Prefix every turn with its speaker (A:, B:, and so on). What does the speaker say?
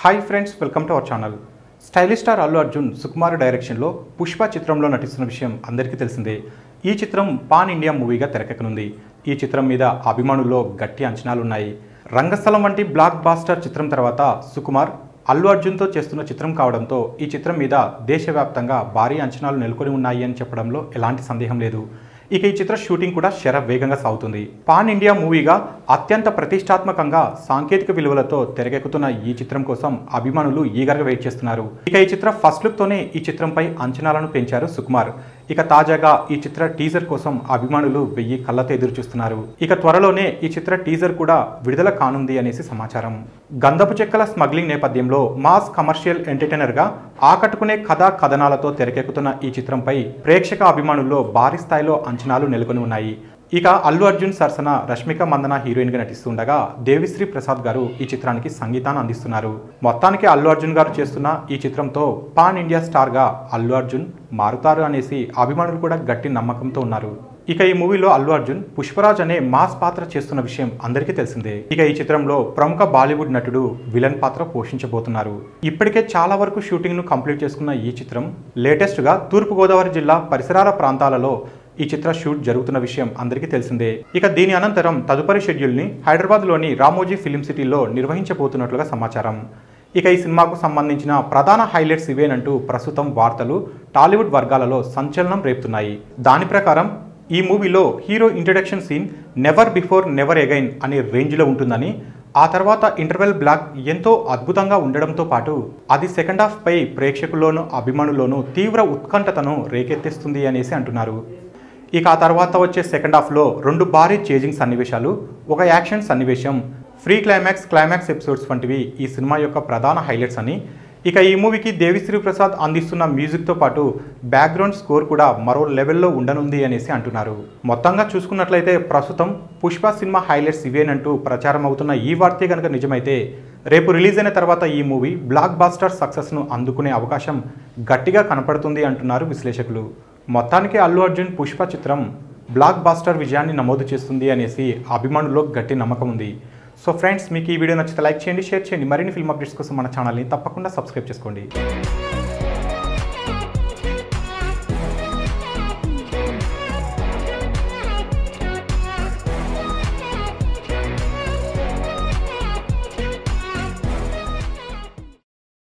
A: Hi friends, welcome to our channel. Stylish star Allu Arjun Sukumar డైరెక్షన్లో పుష్ప చిత్రంలో నటిస్తున్న విషయం అందరికీ తెలిసిందే. ఈ చిత్రం పాన్ ఇండియా మూవీగా తెరకెక్కనుంది. ఈ చిత్రం మీద అభిమానుల్లో గట్టి అంచనాలున్నాయి. రంగస్థలం వంటి బ్లాక్ బాస్టర్ చిత్రం తర్వాత సుకుమార్ అల్లు అర్జున్తో చేస్తున్న చిత్రం కావడంతో ఈ చిత్రం మీద దేశవ్యాప్తంగా భారీ అంచనాలు నెలకొని ఉన్నాయి అని చెప్పడంలో ఎలాంటి సందేహం లేదు. ఇక ఈ చిత్ర షూటింగ్ కూడా వేగంగా సాగుతుంది. పాన్ ఇండియా మూవీగా అత్యంత ప్రతిష్టాత్మకంగా సాంకేతిక విలువలతో తెరకెక్కుతున్న ఈ చిత్రం కోసం అభిమానులు ఈగర్గా వెయిట్ చేస్తున్నారు. ఇక ఈ చిత్ర ఫస్ట్ లుక్ తోనే ఈ చిత్రంపై అంచనాలను పెంచారు సుకుమార్. ఇక తాజాగా ఈ చిత్ర టీజర్ కోసం అభిమానులు 1000 కళ్ళతో ఎదురు చూస్తున్నారు. ఇక త్వరలోనే ఈ చిత్ర టీజర్ కూడా విడుదల కానుంది అనేసి సమాచారం. గంధపు చెక్కల స్మగ్లింగ్ నేపథ్యంలో మాస్ కమర్షియల్ ఎంటర్టైనర్ గా ఆకట్టుకునే కథా కథనాలతో తెరకెక్కుతున్న ఈ చిత్రంపై ప్రేక్షక అభిమానుల్లో భారీ స్థాయిలో అంచనాలు నెలకొని ఉన్నాయి. ఇక అల్లు అర్జున్ సరసన రష్మిక మందన హీరోయిన్ గా నటిస్తుండగా దేవిశ్రీ ప్రసాద్ గారు ఈ చిత్రానికి సంగీతాన్ని అందిస్తున్నారు. మొత్తానికి అల్లు అర్జున్ గారు చేస్తున్న ఈ చిత్రంతో పాన్ ఇండియా స్టార్ గా అల్లు అర్జున్ మారుతారు అనేసి అభిమానులు కూడా గట్టి నమ్మకంతో ఉన్నారు. ఇక ఈ మూవీలో అల్లు అర్జున్ పుష్పరాజ్ అనే మాస్ పాత్ర చేస్తున్న విషయం అందరికీ తెలిసిందే. ఇక ఈ చిత్రంలో ప్రముఖ బాలీవుడ్ నటుడు విలన్ పాత్ర పోషించబోతున్నారు. ఇప్పటికే చాలా వరకు షూటింగ్ ను కంప్లీట్ చేసుకున్న ఈ చిత్రం లేటెస్ట్ గా తూర్పుగోదావరి జిల్లా పరిసరాల ప్రాంతాలలో ఈ చిత్ర షూట్ జరుగుతున్న విషయం అందరికీ తెలిసిందే. ఇక దీని అనంతరం తదుపరి షెడ్యూల్ ని హైదరాబాద్ లోని రామోజీ ఫిలిం సిటీలో నిర్వహించబోతున్నట్లుగా సమాచారం. ఇక ఈ సినిమాకు సంబంధించిన ప్రధాన హైలైట్స్ ఇవేనంటూ ప్రస్తుతం వార్తలు టాలీవుడ్ వర్గాలలో సంచలనం రేపుతున్నాయి. దాని ప్రకారం ఈ మూవీలో hero introduction scene never before never again అనే రేంజ్లో ఉంటుందని, ఆ తర్వాత ఇంటర్వెల్ బ్లాక్ ఎంతో అద్భుతంగా ఉండడంతో పాటు అది సెకండ్ హాఫ్ పై ప్రేక్షకుల్లోనూ అభిమానుల్లోనూ తీవ్ర ఉత్కంఠతను రేకెత్తిస్తుంది అనేసి అంటున్నారు. ఇక ఆ తర్వాత వచ్చే సెకండ్ హాఫ్లో 2 భారీ చేజింగ్ సన్నివేశాలు, ఒక యాక్షన్ సన్నివేశం, ఫ్రీ క్లైమాక్స్ ఎపిసోడ్స్ వంటివి ఈ సినిమా యొక్క ప్రధాన హైలైట్స్ అని, ఇక ఈ మూవీకి దేవిశ్రీ ప్రసాద్ అందిస్తున్న మ్యూజిక్తో పాటు బ్యాక్గ్రౌండ్ స్కోర్ కూడా మరో లెవెల్లో ఉండనుంది అనేసి అంటున్నారు. మొత్తంగా చూసుకున్నట్లయితే ప్రస్తుతం పుష్ప సినిమా హైలైట్స్ ఇవేనంటూ ప్రచారం అవుతున్న ఈ వార్తే కనుక నిజమైతే రేపు రిలీజ్ అయిన తర్వాత ఈ మూవీ బ్లాక్ బాస్టర్ సక్సెస్ను అందుకునే అవకాశం గట్టిగా కనపడుతుంది అంటున్నారు విశ్లేషకులు. మొత్తానికి అల్లు అర్జున్ పుష్ప చిత్రం బ్లాక్ బాస్టర్ విజయాన్ని నమోదు చేస్తుంది అనేసి అభిమానుల్లో గట్టి నమ్మకం ఉంది. సో ఫ్రెండ్స్, మీకు ఈ వీడియో నచ్చితే లైక్ చేయండి, షేర్ చేయండి. మరిన్ని ఫిల్మ్ అప్డేట్స్ కోసం మన ఛానల్ని తప్పకుండా సబ్స్క్రైబ్ చేసుకోండి.